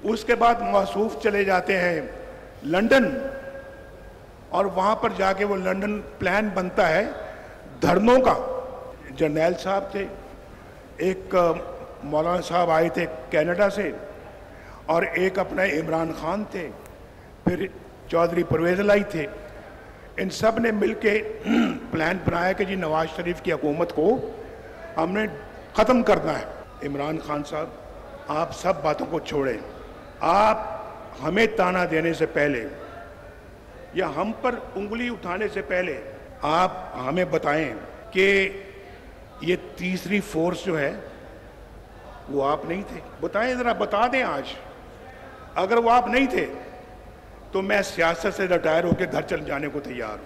उसके बाद मौसूफ चले जाते हैं लंदन, और वहाँ पर जाके वो लंदन प्लान बनता है धरनों का। जर्नैल साहब थे, एक मौलाना साहब आए थे कनाडा से, और एक अपना इमरान खान थे, फिर चौधरी परवेज़ लाई थे। इन सब ने मिलके प्लान बनाया कि जी नवाज शरीफ की हुकूमत को हमने ख़त्म करना है। इमरान खान साहब, आप सब बातों को छोड़ें, आप हमें ताना देने से पहले या हम पर उंगली उठाने से पहले आप हमें बताएं कि ये तीसरी फोर्स जो है वो आप नहीं थे। बताएं ज़रा, बता दें आज। अगर वो आप नहीं थे तो मैं सियासत से रिटायर होकर घर चल जाने को तैयार हूं।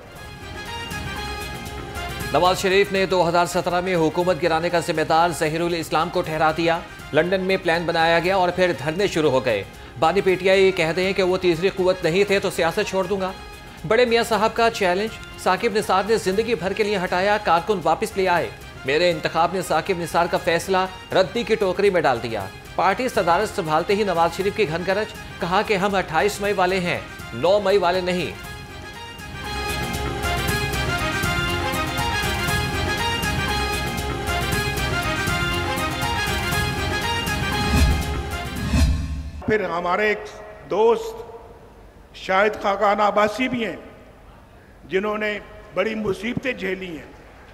नवाज शरीफ ने 2017 में हुकूमत गिराने का जिम्मेदार ज़हीरुल इस्लाम को ठहरा दिया। लंदन में प्लान बनाया गया और फिर धरने शुरू हो गए। बानी पीटीआई ये कहते हैं कि वो तीसरी कुव्वत नहीं थे तो सियासत छोड़ दूंगा। बड़े मियाँ साहब का चैलेंज, साकिब निसार ने जिंदगी भर के लिए हटाया, कारकुन वापस ले आए। मेरे इंतखाब ने साकिब निसार का फैसला रद्दी की टोकरी में डाल दिया। पार्टी सदारत संभालते ही नवाज शरीफ की घनगरज, कहा कि हम 28 मई वाले हैं, 9 मई वाले नहीं। फिर हमारे एक दोस्त शाहिद खाकान अब्बासी भी हैं जिन्होंने बड़ी मुसीबतें झेली हैं।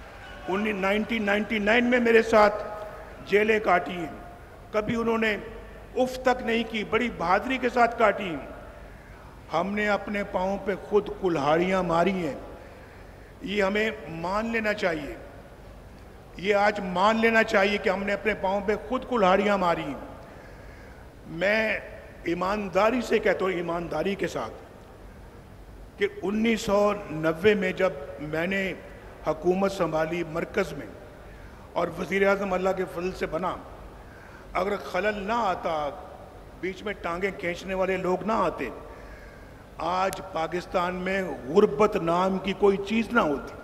1999 में मेरे साथ जेलें काटी हैं, कभी उन्होंने उफ तक नहीं की, बड़ी बहादुरी के साथ काटी। हमने अपने पाँव पे खुद कुल्हाड़ियाँ मारी हैं। ये हमें मान लेना चाहिए, ये आज मान लेना चाहिए कि हमने अपने पाँव पे खुद कुल्हाड़ियाँ मारी। मैं ईमानदारी से कहता हूँ, ईमानदारी के साथ, कि 1990 में जब मैंने हुकूमत संभाली मरकज़ में और वज़ीर-ए-आज़म अल्लाह के फजल से बना, अगर खलल ना आता, बीच में टांगे खींचने वाले लोग ना आते, आज पाकिस्तान में गुर्बत नाम की कोई चीज़ ना होती।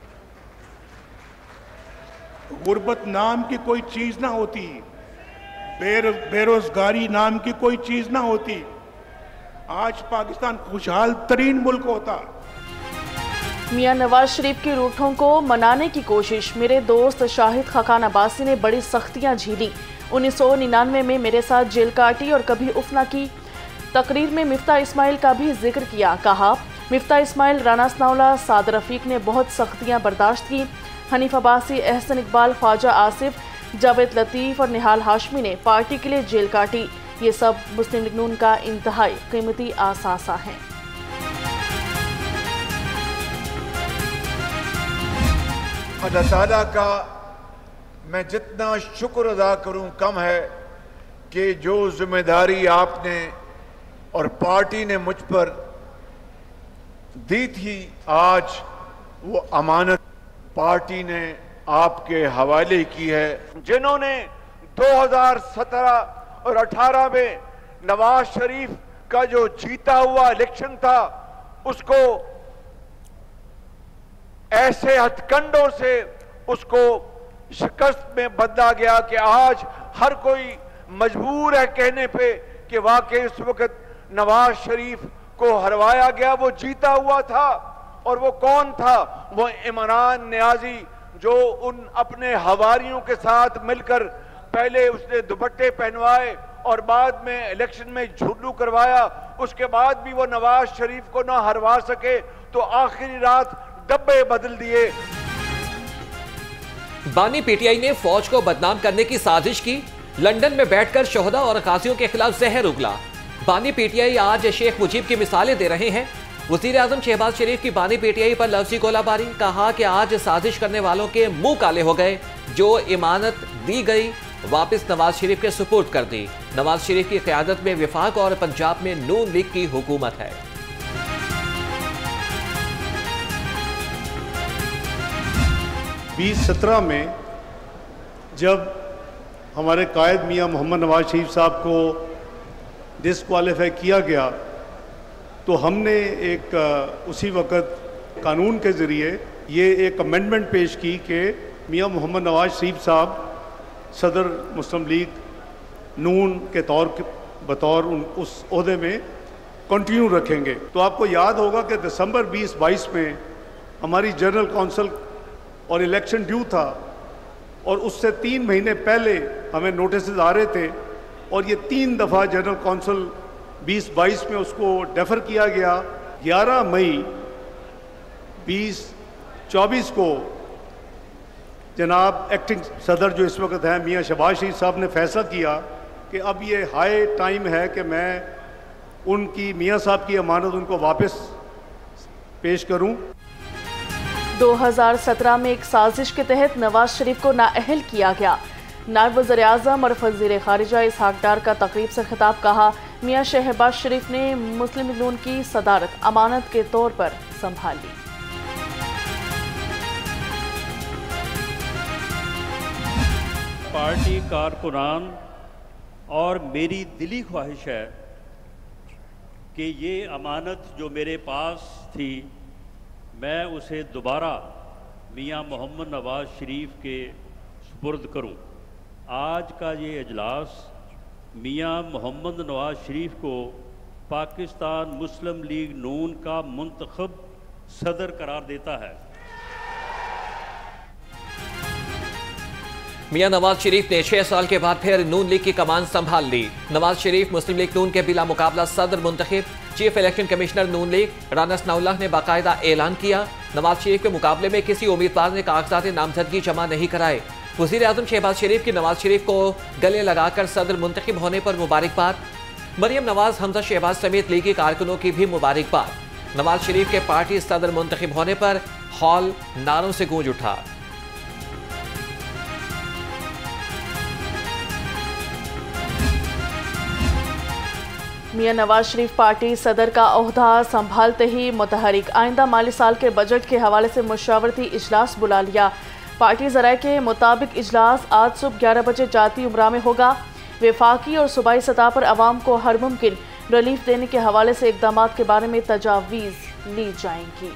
गुर्बत नाम की कोई चीज़ ना होती, बेरोजगारी नाम की कोई चीज़ ना होती। आज पाकिस्तान खुशहाल तरीन मुल्क होता। मियां नवाज शरीफ की रूठों को मनाने की कोशिश, मेरे दोस्त शाहिद खाकान अब्बासी ने बड़ी सख्तियां झेली। 1999 में मेरे साथ जेल काटी और कभी उफ ना की। तकरीर में मिफ्ता इस्माइल का भी जिक्र किया, कहा मिफ्ता इस्माइल, राना सनाउल्लाह, साद रफीक ने बहुत सख्तियां बर्दाश्त की। हनीफ अब्बासी, एहसन इकबाल, ख्वाजा आसिफ, जावेद लतीफ़ और निहाल हाशमी ने पार्टी के लिए जेल काटी। ये सब मुस्लिम लीग नून का इंतहाई कीमती आसासा है। अल्लाह ताला का मैं जितना शुक्र अदा करूं कम है कि जो जिम्मेदारी आपने और पार्टी ने मुझ पर दी थी, आज वो अमानत पार्टी ने आपके हवाले की है। जिन्होंने 2017 और 18 में नवाज शरीफ का जो जीता हुआ इलेक्शन था, उसको ऐसे हथकंडों से उसको शिकस्त में बदला गया कि आज हर कोई मजबूर है कहने पे कि वाकई उस वक्त नवाज शरीफ को हरवाया गया। वो जीता हुआ था, और वो कौन था? वो इमरान नियाजी, जो उन अपने हवारियों के साथ मिलकर पहले उसने दुपट्टे पहनवाए और बाद में इलेक्शन में झुर्रू करवाया। उसके बाद भी वो नवाज शरीफ को ना हरवा सके तो आखिरी रात डब्बे बदल दिए। बानी पीटीआई ने फौज को बदनाम करने की साजिश की। लंदन में बैठकर शोहदा और गाजियों के खिलाफ जहर उगला। बानी पीटीआई आज शेख मुजीब की मिसालें दे रहे हैं। वज़ीर-ए-आज़म शहबाज शरीफ की बानी पीटीआई पर लफ्ज़ी गोलाबारी, कहा कि आज साजिश करने वालों के मुंह काले हो गए। जो इमानत दी गई वापस नवाज शरीफ के सुपुर्द कर दी। नवाज शरीफ की क़यादत में विफाक और पंजाब में नून लीग की हुकूमत है। 2017 में जब हमारे कायद मियां मोहम्मद नवाज शरीफ साहब को डिस्क्वालीफाई किया गया, तो हमने एक उसी वक़्त कानून के ज़रिए ये एक अमेंडमेंट पेश की कि मियां मोहम्मद नवाज शरीफ साहब सदर मुस्लिम लीग नून के तौर बतौर उस ओहदे में कंटिन्यू रखेंगे। तो आपको याद होगा कि दिसंबर 2022 में हमारी जनरल कौंसिल और इलेक्शन ड्यू था और उससे 3 महीने पहले हमें नोटिस आ रहे थे और ये 3 दफ़ा जनरल कौंसिल 2022 में उसको डेफर किया गया। 11 मई 2024 को जनाब एक्टिंग सदर जो इस वक्त हैं मियाँ शहबाज शरीफ साहब ने फैसला किया कि अब ये हाई टाइम है कि मैं उनकी मियाँ साहब की अमानत उनको वापस पेश करूं। 2017 में एक साजिश के तहत नवाज शरीफ को नाअहल किया गया। नायब वज़ीर-ए-आज़म और वज़ीर ख़ारिजा इसहाक़ डार का तक़रीब से खिताब कहा, मियाँ शहबाज शरीफ ने मुस्लिम लीग नून की सदारत अमानत के तौर पर संभाल ली। पार्टी कारकुनान और मेरी दिली ख्वाहिश है कि ये अमानत जो मेरे पास थी मैं उसे दोबारा मियाँ मोहम्मद नवाज शरीफ के सुपुर्द करूं। आज का ये इजलास मियाँ मोहम्मद नवाज शरीफ को पाकिस्तान मुस्लिम लीग नून का मुंतखब सदर करार देता है। मियां नवाज शरीफ ने 6 साल के बाद फिर नून लीग की कमान संभाल ली। नवाज शरीफ मुस्लिम लीग नून के बिला मुकाबला सदर मुंतखब। Chief election commissioner Noon league Rana Sanaullah ने बाकायदा ऐलान किया, नवाज शरीफ के मुकाबले में किसी उम्मीदवार ने कागजात नामजदगी जमा नहीं कराए। वज़ीर आज़म शहबाज शरीफ की नवाज शरीफ को गले लगाकर सदर मुंतखब होने पर मुबारकबाद। मरियम नवाज, हमजा शहबाज समेत लीगी कारकुनों की भी मुबारकबाद। नवाज शरीफ के पार्टी सदर मुंतखब होने पर हॉल नारों से गूंज उठा। मियां नवाज शरीफ पार्टी सदर का ओहदा संभालते ही मुतहरिक। आइंदा माली साल के बजट के हवाले से मुशावरती इजलास बुला लिया। पार्टी ज़राए के मुताबिक इजलास आज सुबह 11 बजे जाती उम्रा में होगा। वफाकी और सूबाई सतह पर आवाम को हर मुमकिन रिलीफ देने के हवाले से इकदाम के बारे में तजावीज़ ली जाएंगी।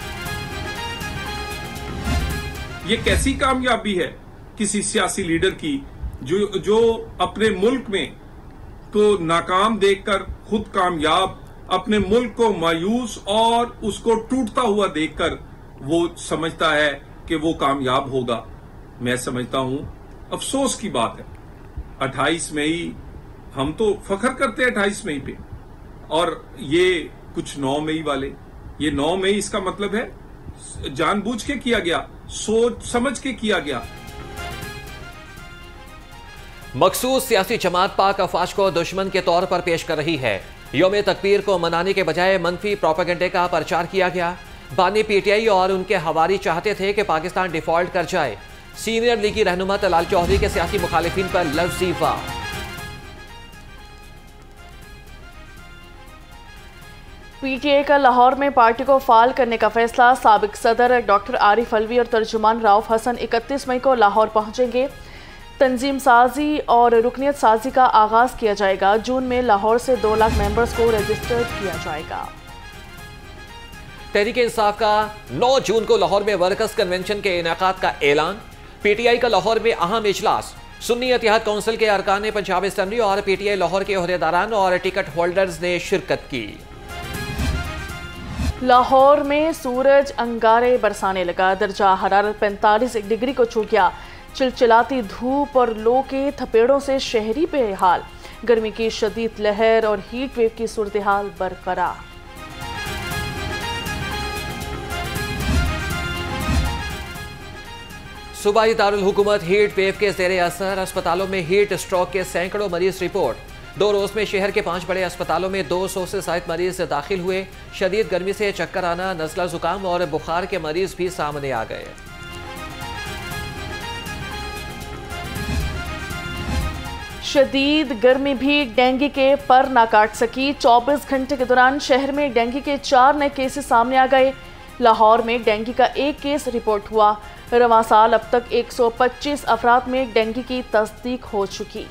ये कैसी कामयाबी है किसी सियासी लीडर की जो अपने मुल्क में को नाकाम देखकर खुद कामयाब, अपने मुल्क को मायूस और उसको टूटता हुआ देखकर वो समझता है कि वो कामयाब होगा। मैं समझता हूं अफसोस की बात है 28 मई, हम तो फख्र करते हैं 28 मई पे, और ये कुछ 9 मई वाले, ये 9 मई इसका मतलब है जानबूझ के किया गया, सोच समझ के किया गया। मखसूस सियासी जमात पाक अफवाज को दुश्मन के तौर पर पेश कर रही है। यौम तकबीर को मनाने के बजाय मनफी प्रोपेगेंडे का प्रचार किया गया। बानी पीटीआई और उनके हवारी चाहते थे कि पाकिस्तान डिफॉल्ट कर जाए। सीनियर लीगी रहनुमा तलाल चौधरी के सियासी मुखालिफिन पर लफ्जी वार। पीटीआई का लाहौर में पार्टी को फाल करने का फैसला। साबिक सदर डॉक्टर आरिफ अलवी और तर्जुमान राउफ हसन 31 मई को लाहौर पहुंचेंगे। तंजीम साजी और रुकनियत साजी का आगाज किया जाएगा। जून में लाहौर से 2 लाख मेंबर्स को रजिस्टर्ड किया जाएगा। तहरीक इंसाफ का 9 जून को लाहौर में वर्कर्स कन्वेंशन के इनेकाद का ऐलान। पीटीआई का लाहौर में अहम इजलास। सुन्नी इत्तेहाद काउंसिल के अरकान पंजाब असम्बली और पीटीआई लाहौर के ओहदेदारान और टिकट होल्डर्स ने शिरकत की। लाहौर में सूरज अंगारे बरसाने लगा। दर्जा हरारत 45 डिग्री को छू गया। चिलचिलाती धूप और लो के थपेड़ों से शहरी बेहाल। गर्मी की शदीद लहर और हीट वेव की सूरत हाल बरकरार। सूबाई दारुल हुकूमत हीट वेव के ज़ेरे असर। अस्पतालों में हीट स्ट्रोक के सैकड़ों मरीज रिपोर्ट। 2 रोज में शहर के 5 बड़े अस्पतालों में 200 से ज्यादा मरीज दाखिल हुए। शदीद गर्मी से चक्कर आना, नज़ला जुकाम और बुखार के मरीज भी सामने आ गए। शदीद गर्मी भी डेंगू के पर ना काट सकी। 24 घंटे के दौरान शहर में डेंगू के 4 नए केसेस सामने आ गए। लाहौर में डेंगू का 1 केस रिपोर्ट हुआ। रवां साल अब तक 125 अफराद में डेंगू की तस्दीक हो चुकी।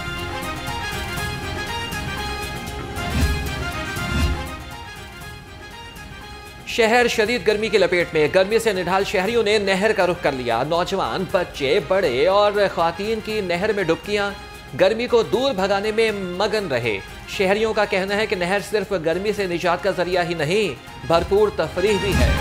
शहर शदीद गर्मी की लपेट में। गर्मी से निढाल शहरियों ने नहर का रुख कर लिया। नौजवान, बच्चे, बड़े और ख्वातीन की नहर में डुबकियां। गर्मी को दूर भगाने में मगन रहे। शहरियों का कहना है कि नहर सिर्फ गर्मी से निजात का जरिया ही नहीं, भरपूर तफरीह भी है।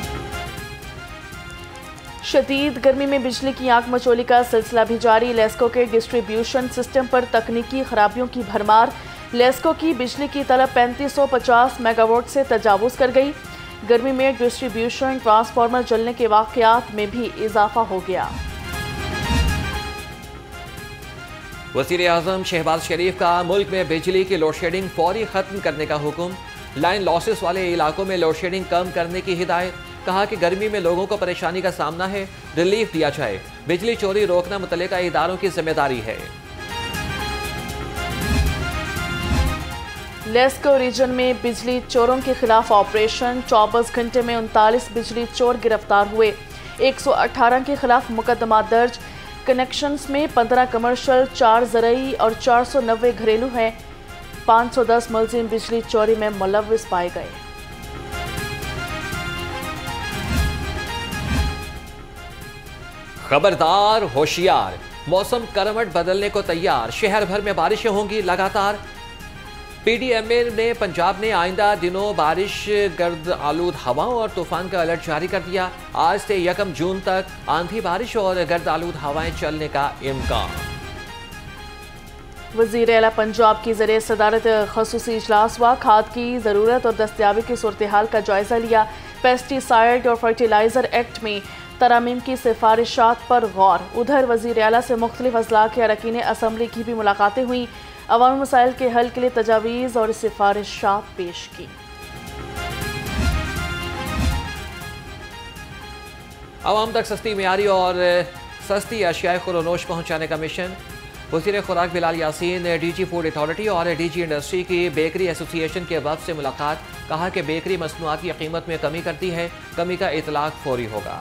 शदीद गर्मी में बिजली की आग मचोली का सिलसिला भी जारी। लेस्को के डिस्ट्रीब्यूशन सिस्टम पर तकनीकी खराबियों की भरमार। लेस्को की बिजली की तलब 3550 मेगावाट से तजावुज कर गई। गर्मी में डिस्ट्रीब्यूशन ट्रांसफार्मर जलने के वाकयात में भी इजाफा हो गया। वज़ीर आज़म शहबाज शरीफ का मुल्क में बिजली की लोड शेडिंग फौरी खत्म करने का हुक्म। लाइन लॉसेस वाले इलाकों में लोड शेडिंग कम करने की हिदायत। कहा कि गर्मी में लोगों को परेशानी का सामना है, रिलीफ दिया जाए। बिजली चोरी रोकना मुतल्लिका इदारों की जिम्मेदारी है। लेस्को रीजन में बिजली चोरों के खिलाफ ऑपरेशन। 24 घंटे में 39 बिजली चोर गिरफ्तार हुए। 118 के खिलाफ मुकदमा दर्ज। कनेक्शंस में 15 कमर्शियल, 4 ज़रई और 490 घरेलू हैं। 510 मुलजिम बिजली चोरी में मुलव्विस पाए गए। खबरदार, होशियार, मौसम करवट बदलने को तैयार। शहर भर में बारिशें होंगी लगातार। पीडीएमए ने पंजाब में आइंदा दिनों बारिश, गर्द आलूद हवाओं और तूफान का अलर्ट जारी कर दिया। आज से 1 जून तक आंधी बारिश और गर्द आलूद हवाएं चलने का इम्कान। वज़ीर आला पंजाब की ज़रिए सदारत ख़ुसूसी इजलास हुआ। खाद की ज़रूरत और दस्तयाबी की सूरत हाल का जायज़ा लिया। पेस्टिसाइड और फर्टिलाइज़र एक्ट में तरामीम की सिफारिशात पर गौर। उधर वज़ीर आला से मुख्तलिफ अज़ला के अरकान असम्बली की भी मुलाकातें हुई। अवामी मसाइल के हल के लिए तजावीज़ और सिफारिशात पेश की। आवाम तक सस्ती, मियारी और सस्ती अशियाए खुरोनोश पहुँचाने का मिशन। वज़ीर खुराक बिलाल यासीन ने डीजी फूड अथॉरिटी और डीजी इंडस्ट्री की बेकरी एसोसिएशन के वफ़द से मुलाकात। कहा कि बेकरी मसनूआत की कीमत में कमी करती है, कमी का इतलाक फौरी होगा।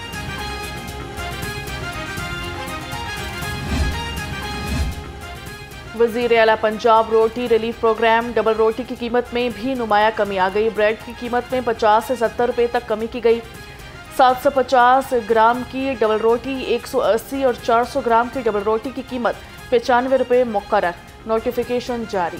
वज़ीर आला पंजाब रोटी रिलीफ प्रोग्राम। डबल रोटी की कीमत में भी नुमाया कमी आ गई। ब्रेड की कीमत में 50 से 70 रुपये तक कमी की गई। 750 ग्राम की डबल रोटी 180 और 400 ग्राम की डबल रोटी की कीमत 95 रुपये मुकर्रर। नोटिफिकेशन जारी।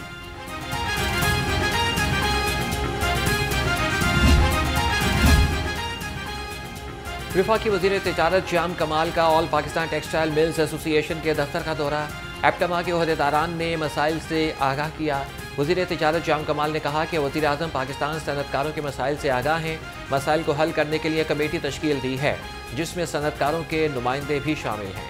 वफाकी वज़ीर तिजारत जाम कमाल का all Pakistan textile mills association के दफ्तर का दौरा। एप्टमा के ओहदेदारान ने मसाइल से आगाह किया। वज़ीर तिजारत जाम कमाल ने कहा कि वज़ीर आज़म पाकिस्तान सनतकारों के मसाइल से आगाह हैं। मसाइल को हल करने के लिए कमेटी तश्कील दी है, जिसमें सनतकारों के नुमाइंदे भी शामिल हैं।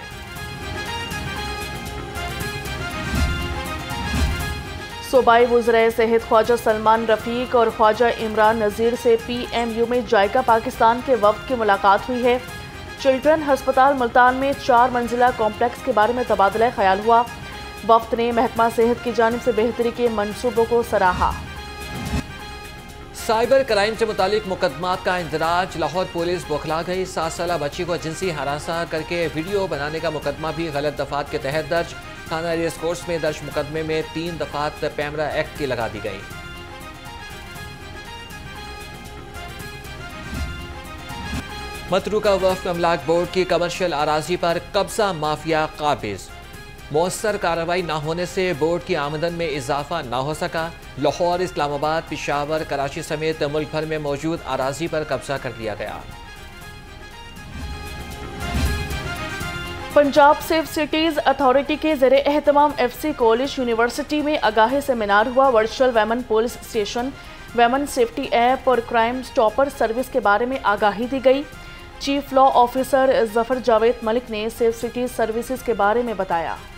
सूबाई वज़राए सेहत ख्वाजा सलमान रफ़ीक और ख्वाजा इमरान नज़ीर से PMU में जायका पाकिस्तान के वफ़द की मुलाकात हुई है। चिल्ड्रन हस्पताल मुल्तान में 4 मंजिला कॉम्प्लेक्स के बारे में तबादला ख्याल हुआ। वफ़द ने महकमा सेहत की जानिब से बेहतरी के मंसूबों को सराहा। साइबर क्राइम से मुतालिक मुकदमात का इंदराज। लाहौर पुलिस बौखला गई। 7 साला बच्ची को जिनसी हरासा करके वीडियो बनाने का मुकदमा भी गलत दफात के तहत दर्ज। थाना रेस कोर्स में दर्ज मुकदमे में 3 दफात पैमरा एक्ट की लगा दी गई। मतरूका वक्फ अमलाक बोर्ड की कमर्शियल अराजी पर कब्जा माफिया काबिज। मौसर कार्रवाई न होने से बोर्ड की आमदन में इजाफा न हो सका। लाहौर, इस्लामाबाद, पेशावर, कराची समेत मुल्क भर में मौजूद अराजी पर कब्जा कर लिया गया। पंजाब सेफ सिटीज अथॉरिटी के ज़रिए एहतमाम FC कॉलेज यूनिवर्सिटी में आगाही सेमिनार हुआ। Virtual women police station, women safety app और क्राइम स्टॉपर सर्विस के बारे में आगाही दी गई। Chief law officer Zafar Javed Malik ने सेफ सिटीज सर्विसेज के बारे में बताया।